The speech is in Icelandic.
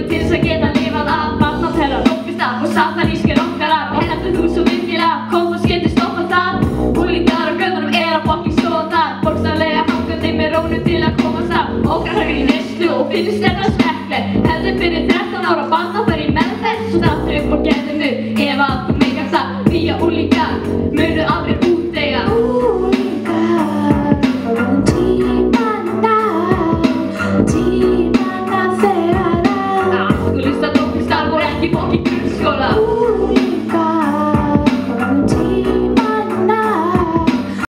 til þess að geta lifað af barnaterra, rókist af og satanískir okkar af. Og heldur þú svo virkilega kom og skyldi stoppa það? Úlingar á göðunum að fucking stóða þar, bókstaflega hangandi með rónu til að komast af. Ógræðar í neyslu og finnst þetta smekkleg. Heldur fyrir 13 ára barn að fara í meðferð, svo stattu upp og gerðu mig ef að þú